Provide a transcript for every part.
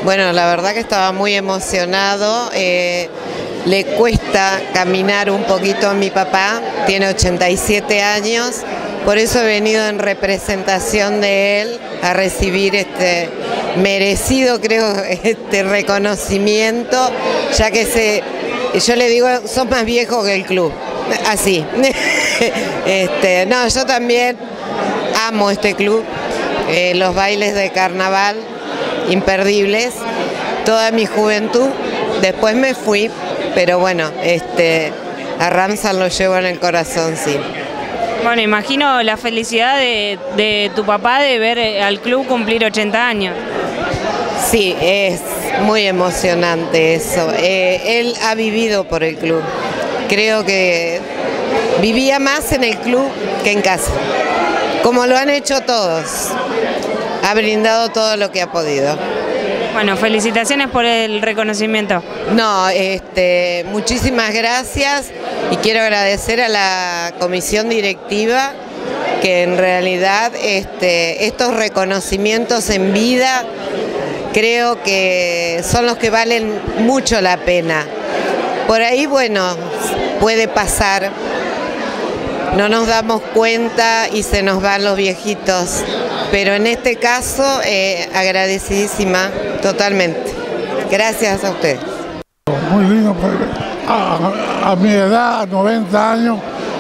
Bueno, la verdad que estaba muy emocionado. Le cuesta caminar un poquito a mi papá, tiene 87 años, por eso he venido en representación de él a recibir este merecido, creo, este reconocimiento, ya que yo le digo, sos más viejo que el club, así. No, yo también amo este club, los bailes de carnaval, imperdibles, toda mi juventud. Después me fui, pero bueno, a Ramsar lo llevo en el corazón, sí. Bueno, imagino la felicidad de tu papá de ver al club cumplir 80 años. Sí, es muy emocionante eso. Él ha vivido por el club. Creo que vivía más en el club que en casa, como lo han hecho todos. Ha brindado todo lo que ha podido. Bueno, felicitaciones por el reconocimiento. No, muchísimas gracias y quiero agradecer a la comisión directiva que en realidad estos reconocimientos en vida creo que son los que valen mucho la pena. Por ahí, bueno, puede pasar, no nos damos cuenta y se nos van los viejitos, pero en este caso agradecidísima totalmente. Gracias a ustedes. Muy lindo, a mi edad, 90 años,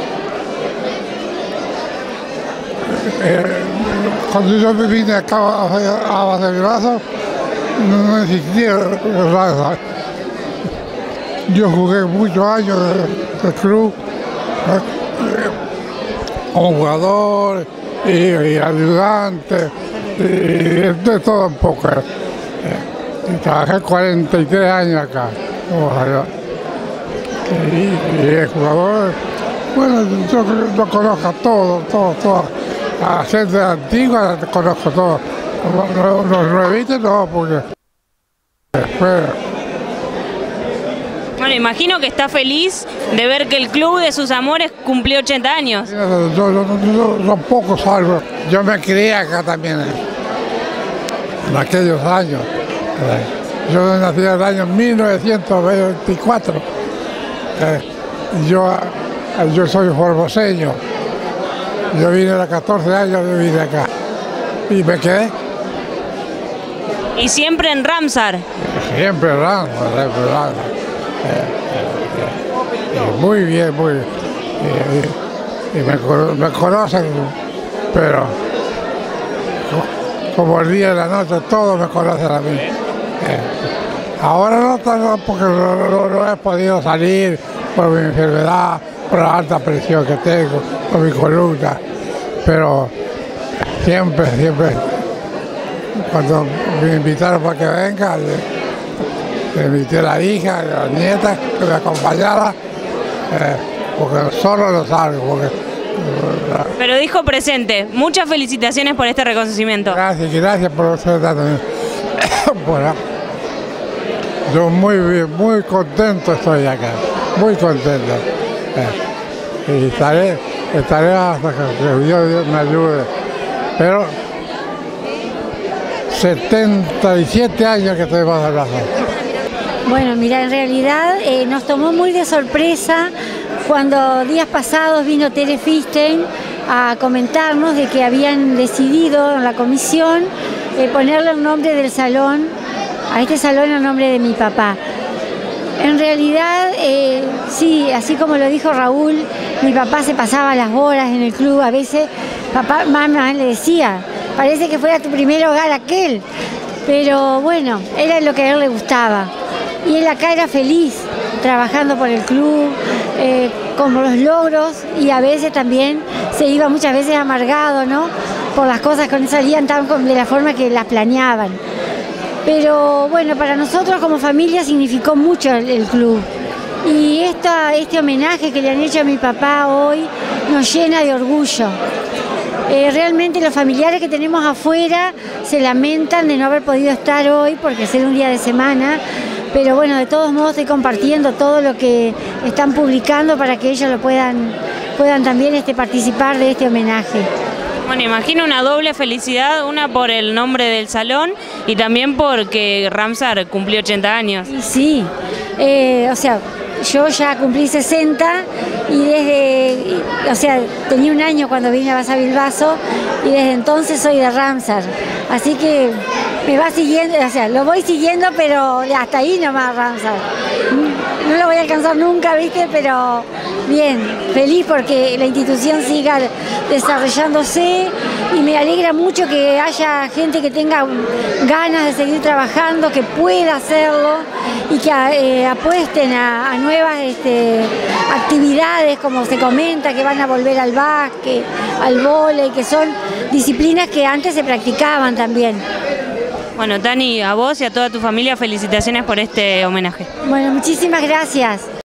cuando yo me vine acá a Valdegraso, no existía el Ramsar. Yo jugué muchos años del club como jugador y ayudante, y de todo un poco. Trabajé 43 años acá y el jugador, bueno, yo lo conozco a todo, a la gente antigua conozco todo, los nuevitos no, porque Bueno, imagino que está feliz de ver que el club de sus amores cumplió 80 años. Yo poco salvo, yo me crié acá también, en aquellos años. Yo nací en el año 1924. Yo soy formoseño. Yo vine a los 14 años, yo vine acá. Y me quedé. ¿Y siempre en Ramsar? Siempre en Ramsar. Muy bien, muy bien. Y me conocen, pero como el día y la noche, todos me conocen a mí. Ahora no tanto porque no he podido salir por mi enfermedad, por la alta presión que tengo, por mi columna, pero siempre, cuando me invitaron para que venga, le invité a la hija, a la nieta que me acompañara, porque solo no salgo. Pero dijo presente, muchas felicitaciones por este reconocimiento. Gracias por ser también. Bueno, yo muy contento estoy acá, muy contento. Y estaré hasta que Dios me ayude. Pero 77 años que estoy más atrás. Bueno, mira, en realidad nos tomó muy de sorpresa cuando días pasados vino Tere Fisten a comentarnos de que habían decidido en la comisión ponerle el nombre del salón, a este salón el nombre de mi papá. En realidad, sí, así como lo dijo Raúl, mi papá se pasaba las horas en el club, a veces mamá le decía, parece que fuera tu primer hogar aquel, pero bueno, era lo que a él le gustaba. Y él acá era feliz, trabajando por el club, con los logros, y a veces también se iba muchas veces amargado, ¿no? Por las cosas que no salían de la forma que las planeaban. Pero bueno, para nosotros como familia significó mucho el club. Y este homenaje que le han hecho a mi papá hoy nos llena de orgullo. Realmente los familiares que tenemos afuera se lamentan de no haber podido estar hoy porque es un día de semana, pero bueno, de todos modos estoy compartiendo todo lo que están publicando para que ellos lo puedan también participar de este homenaje. Bueno, imagino una doble felicidad, una por el nombre del salón y también porque Ramsar cumplió 80 años. Y sí, o sea, yo ya cumplí 60 y o sea, tenía un año cuando vine a Basa Bilbaso y desde entonces soy de Ramsar. Así que me va siguiendo, o sea, lo voy siguiendo, pero hasta ahí nomás Ramsar. No lo voy a alcanzar nunca, ¿viste? Pero bien, feliz porque la institución siga desarrollándose y me alegra mucho que haya gente que tenga ganas de seguir trabajando, que pueda hacerlo y que apuesten a nuevas actividades, como se comenta, que van a volver al básquet, al vóley, que son disciplinas que antes se practicaban también. Bueno, Tani, a vos y a toda tu familia felicitaciones por este homenaje. Bueno, muchísimas gracias.